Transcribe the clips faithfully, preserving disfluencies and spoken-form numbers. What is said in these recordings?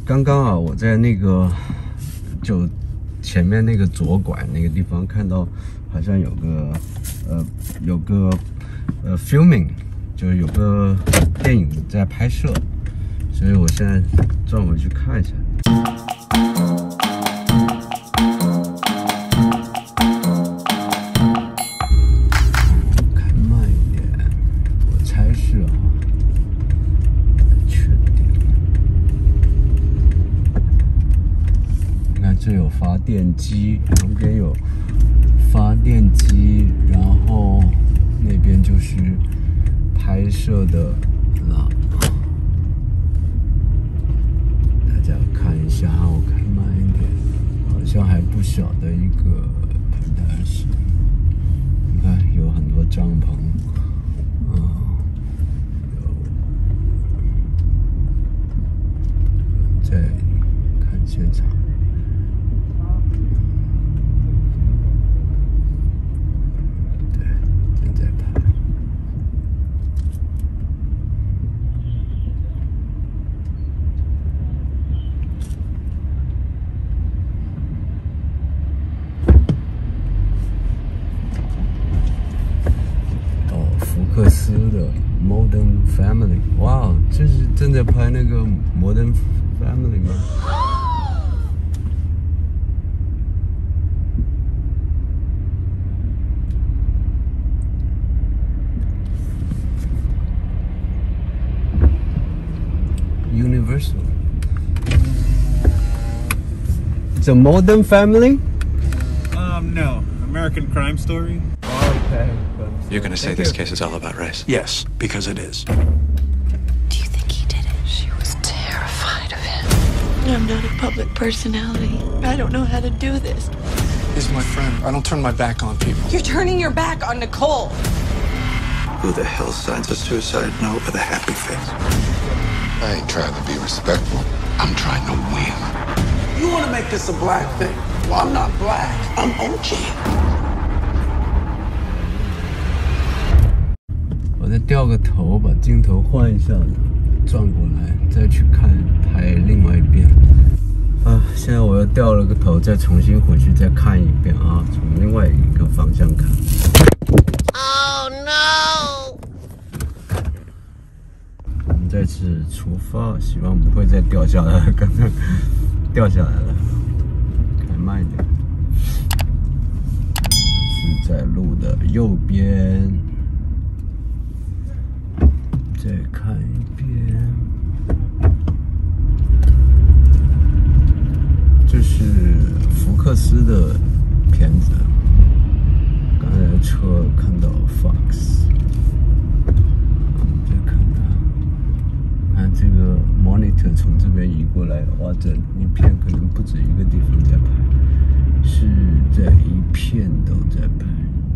刚刚啊，我在那个就前面那个左拐那个地方看到，好像有个呃有个呃 filming， 就是有个电影在拍摄，所以我现在转回去看一下。 这有发电机，旁边有发电机，然后那边就是拍摄的喇叭。大家看一下，我开慢一点，好像还不小的一个平台是，你看有很多帐篷，啊、嗯，有在看现场。 福克斯的 Modern Family， 哇，这是正在拍那个 Modern Family 吗？Universal。It's a Modern Family? Um, no. American Crime Story. Okay. You're gonna say this case is all about race? Yes, because it is. Do you think he did it? She was terrified of him. I'm not a public personality. I don't know how to do this. He's my friend. I don't turn my back on people. You're turning your back on Nicole. Who the hell signs a suicide note with a happy face? I ain't trying to be respectful. I'm trying to win. You want to make this a black thing? Well, I'm not black. I'm O G. 我再掉个头，把镜头换一下，转过来，再去看拍另外一遍。啊，现在我又掉了个头，再重新回去再看一遍啊，从另外一个方向看。Oh no！ 我们再次出发，希望不会再掉下来了。刚刚掉下来了，开慢一点。是在路的右边。 再看一遍，这是福克斯的片子。刚才的车看到 Fox， 再看看，看这个 monitor 从这边移过来，哇，这一片可能不止一个地方在拍，是在一片都在拍。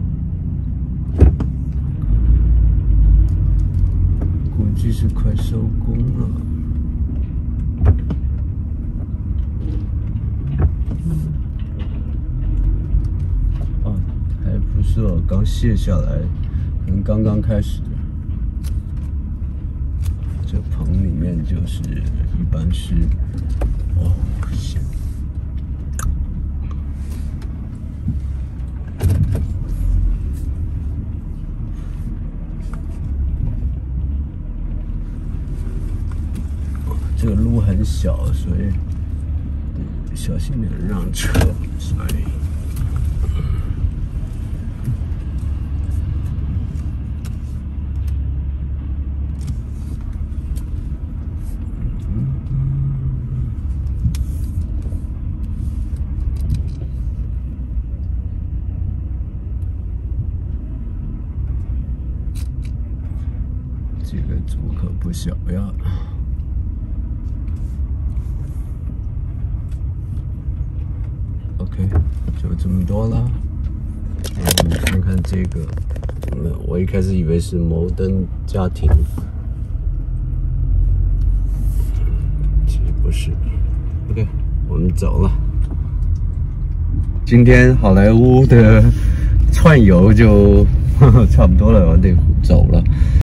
估计是快收工了。哦，还不是哦，刚卸下来，可能刚刚开始。这棚里面就是一般是，哦，行。 这个路很小，所以小心点让车。所以，这个组可不小呀。 OK， 就这么多了。我们看看这个，我一开始以为是摩登家庭，其实不是。OK， 我们走了。今天好莱坞的串游就差不多了，我得走了。